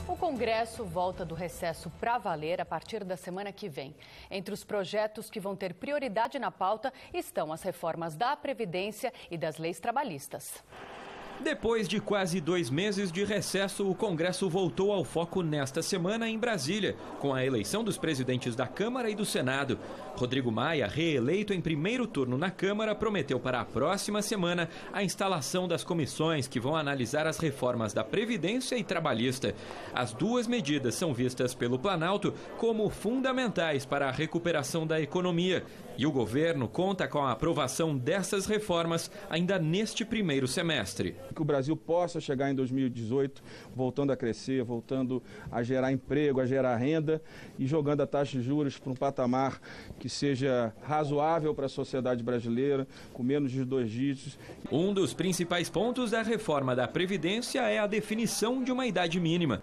O Congresso volta do recesso para valer a partir da semana que vem. Entre os projetos que vão ter prioridade na pauta estão as reformas da Previdência e das leis trabalhistas. Depois de quase 2 meses de recesso, o Congresso voltou ao foco nesta semana em Brasília, com a eleição dos presidentes da Câmara e do Senado. Rodrigo Maia, reeleito em primeiro turno na Câmara, prometeu para a próxima semana a instalação das comissões que vão analisar as reformas da Previdência e Trabalhista. As duas medidas são vistas pelo Planalto como fundamentais para a recuperação da economia. E o governo conta com a aprovação dessas reformas ainda neste primeiro semestre. Que o Brasil possa chegar em 2018 voltando a crescer, voltando a gerar emprego, a gerar renda e jogando a taxa de juros para um patamar que seja razoável para a sociedade brasileira, com menos de 2 dígitos. Um dos principais pontos da reforma da Previdência é a definição de uma idade mínima.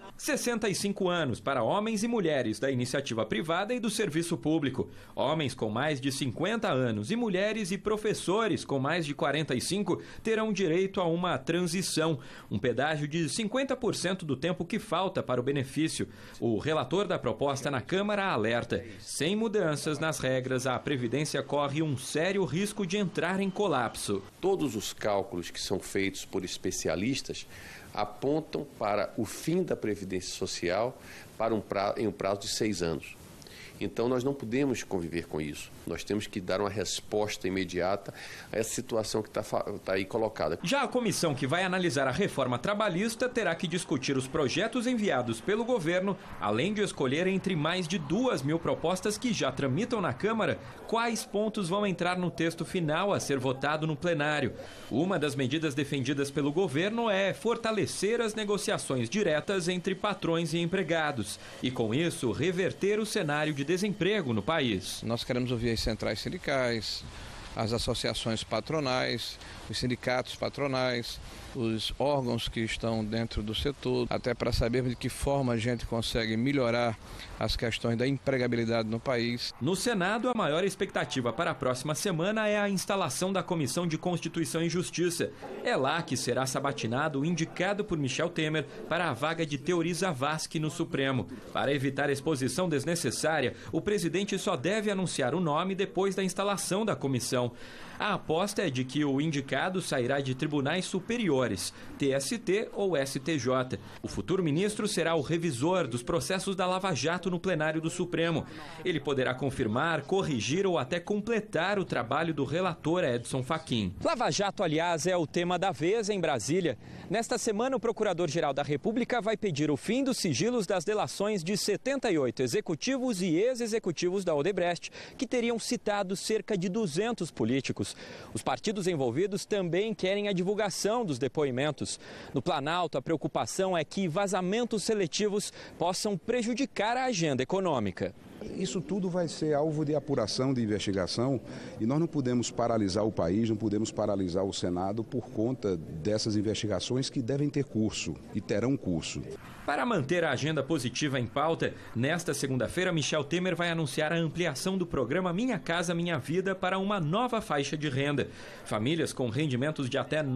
65 anos para homens e mulheres da iniciativa privada e do serviço público. Homens com mais de 50 anos e mulheres e professores com mais de 45 terão direito a uma transição, um pedágio de 50% do tempo que falta para o benefício. O relator da proposta na Câmara alerta: sem mudanças nas regras, a Previdência corre um sério risco de entrar em colapso. Todos os cálculos que são feitos por especialistas apontam para o fim da Previdência Social em um prazo de 6 anos. Então nós não podemos conviver com isso. Nós temos que dar uma resposta imediata a essa situação que está aí colocada. Já a comissão que vai analisar a reforma trabalhista terá que discutir os projetos enviados pelo governo, além de escolher entre mais de 2.000 propostas que já tramitam na Câmara, quais pontos vão entrar no texto final a ser votado no plenário. Uma das medidas defendidas pelo governo é fortalecer as negociações diretas entre patrões e empregados e, com isso, reverter o cenário de desemprego no país. Nós queremos ouvir as centrais sindicais, as associações patronais, os sindicatos patronais, os órgãos que estão dentro do setor, até para sabermos de que forma a gente consegue melhorar as questões da empregabilidade no país. No Senado, a maior expectativa para a próxima semana é a instalação da Comissão de Constituição e Justiça. É lá que será sabatinado o indicado por Michel Temer para a vaga de Teori Zavascki no Supremo. Para evitar exposição desnecessária, o presidente só deve anunciar o nome depois da instalação da comissão. A aposta é de que o indicado sairá de tribunais superiores, TST ou STJ. O futuro ministro será o revisor dos processos da Lava Jato no plenário do Supremo. Ele poderá confirmar, corrigir ou até completar o trabalho do relator Edson Fachin. Lava Jato, aliás, é o tema da vez em Brasília. Nesta semana, o Procurador-Geral da República vai pedir o fim dos sigilos das delações de 78 executivos e ex-executivos da Odebrecht, que teriam citado cerca de 200 políticos. Os partidos envolvidos também querem a divulgação dos depoimentos. No Planalto, a preocupação é que vazamentos seletivos possam prejudicar a agenda econômica. Isso tudo vai ser alvo de apuração, de investigação, e nós não podemos paralisar o país, não podemos paralisar o Senado por conta dessas investigações que devem ter curso e terão curso. Para manter a agenda positiva em pauta, nesta segunda-feira, Michel Temer vai anunciar a ampliação do programa Minha Casa Minha Vida para uma nova faixa de renda. Famílias com rendimentos de até R$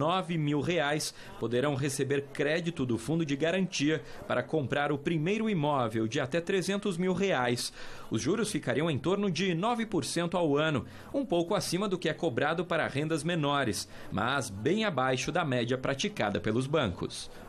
9.000 poderão receber crédito do Fundo de Garantia para comprar o primeiro imóvel de até R$ 300 mil. Os juros ficariam em torno de 9% ao ano, um pouco acima do que é cobrado para rendas menores, mas bem abaixo da média praticada pelos bancos.